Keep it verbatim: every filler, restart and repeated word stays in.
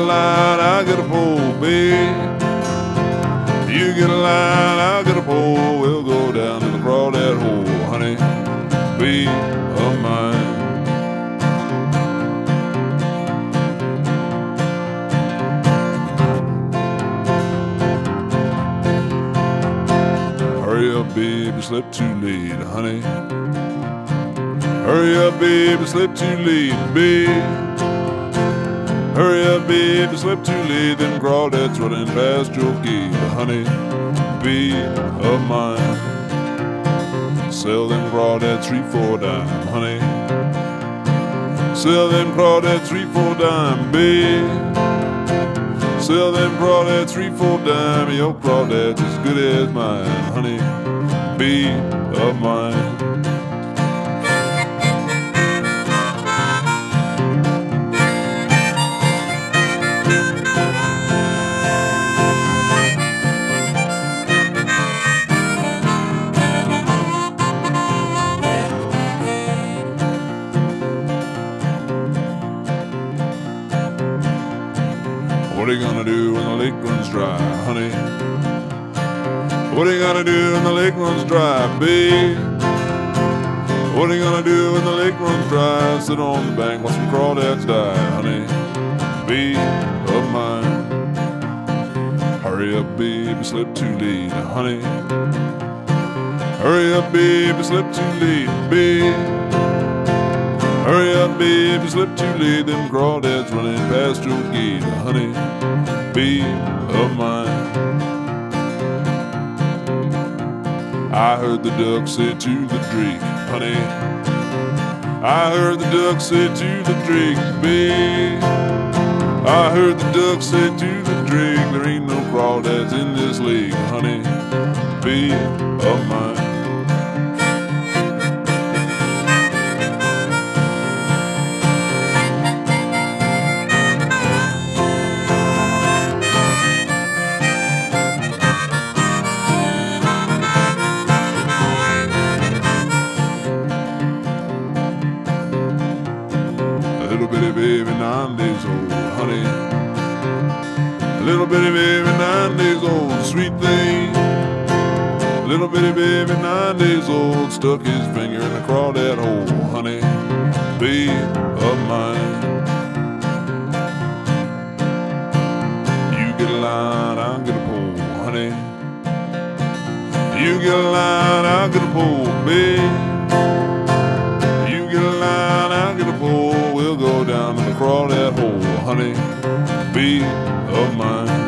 line, I'll get a pole, babe. You get a line, I'll get a pole. We'll go down and crawl that hole, honey, babe of mine. Hurry up, babe, you slept too late, honey. Hurry up, babe, you slept too late, babe. Hurry up, babe, you slept too late. Them crawdads running past your gate, honey, babe of mine. Sell them crawdads three, four dime, honey. Sell them crawdads three, four dime, babe. Sell them crawdads three, four dime. Your crawdads as good as mine, honey, babe of mine. What are you gonna do when the lake runs dry, honey? What are you gonna do when the lake runs dry, babe? What are you gonna do when the lake runs dry? Sit on the bank, watch some crawdads die, honey, babe of mine. Hurry up, babe, you slept too late, honey. Hurry up, babe, you slept too late, babe. Hurry up, babe, you slept too late. Them crawdads running past your gate, honey, babe of mine. I heard the duck say to the drake, honey. I heard the duck say to the drake, babe. I heard the duck say to the drake, there ain't no crawdads in this lake, honey, babe of mine. Little bitty baby, nine days old, honey. Little bitty baby, nine days old, sweet thing. Little bitty baby, nine days old, stuck his finger in the crawdad hole, honey, babe of mine. You get a line, I'll get a pole, honey. You get a line, I'll get a pole, babe. You get a line, I'll get a pole. We'll go down and crawl that hole, honey, babe of mine.